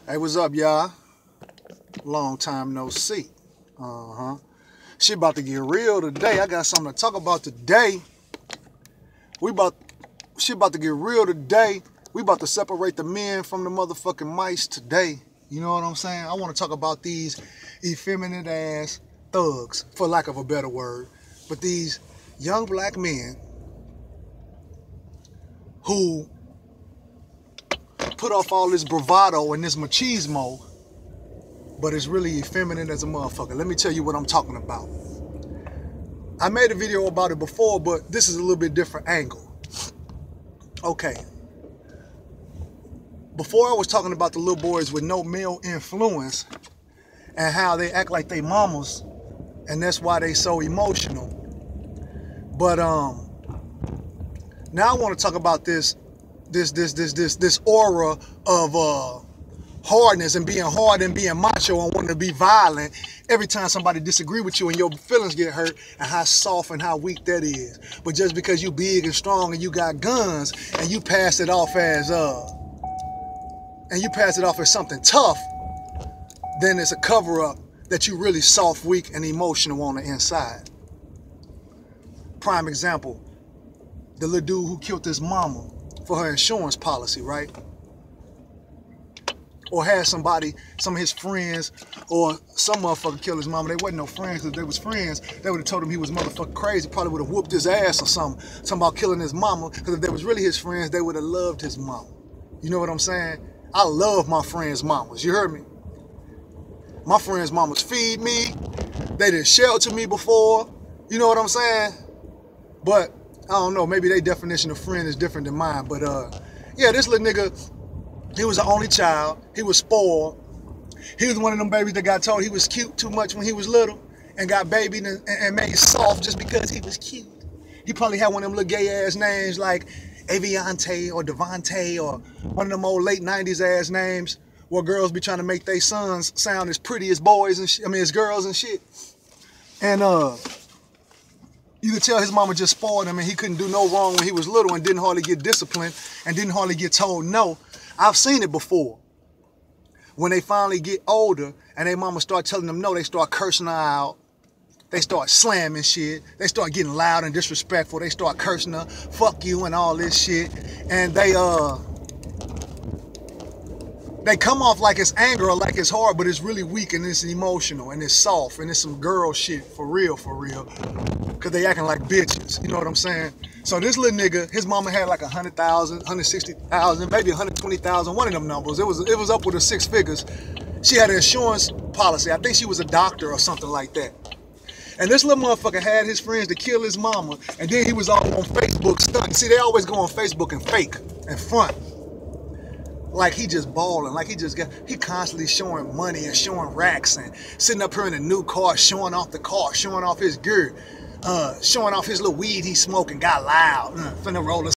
Hey, what's up, y'all? Long time no see. Shit about to get real today. I got something to talk about today. Shit about to get real today. We about to separate the men from the motherfucking mice today. You know what I'm saying? I want to talk about these effeminate ass thugs, for lack of a better word. But these young black men who put off all this bravado and this machismo, but it's really effeminate as a motherfucker. Let me tell you what I'm talking about. I made a video about it before, but this is a little bit different angle. Okay. Before I was talking about the little boys with no male influence and how they act like they mamas, and that's why they so emotional. But now I want to talk about this aura of hardness and being hard and being macho and wanting to be violent every time somebody disagree with you and your feelings get hurt, and how soft and how weak that is. But just because you big and strong and you got guns and you pass it off as something tough, then it's a cover-up that you really soft, weak, and emotional on the inside. Prime example, the little dude who killed his mama for her insurance policy, right? Or had somebody, some of his friends, or some motherfucker kill his mama. They wasn't no friends, because if they was friends, they would have told him he was motherfucking crazy, probably would have whooped his ass or something. Something about killing his mama, because if they was really his friends, they would have loved his mama. You know what I'm saying? I love my friends' mamas, you heard me? My friends' mamas feed me, they done shelter me before, you know what I'm saying? But, I don't know, maybe their definition of friend is different than mine, but yeah, this little nigga, he was the only child. He was spoiled. He was one of them babies that got told he was cute too much when he was little and got babied and made soft just because he was cute. He probably had one of them little gay ass names like Aviante or Devante or one of them old late 90s ass names where girls be trying to make their sons sound as pretty as boys and shit. I mean, as girls and shit. And you could tell his mama just spoiled him and he couldn't do no wrong when he was little and didn't hardly get disciplined and didn't hardly get told no. I've seen it before. When they finally get older and their mama start telling them no, they start cursing her out. They start slamming shit. They start getting loud and disrespectful. They start cursing her, fuck you and all this shit. And they come off like it's anger or like it's hard, but it's really weak and it's emotional and it's soft and it's some girl shit, for real, because they acting like bitches, you know what I'm saying? So this little nigga, his mama had like 100,000, 160,000, maybe 120,000, one of them numbers. It was up with the six figures. She had an insurance policy. I think she was a doctor or something like that. And this little motherfucker had his friends to kill his mama, and then he was all on Facebook stunting. See, they always go on Facebook and fake and front. Like he just balling, like he constantly showing money and showing racks and sitting up here in a new car, showing off the car, showing off his gear, showing off his little weed he smoking, got loud, finna roll a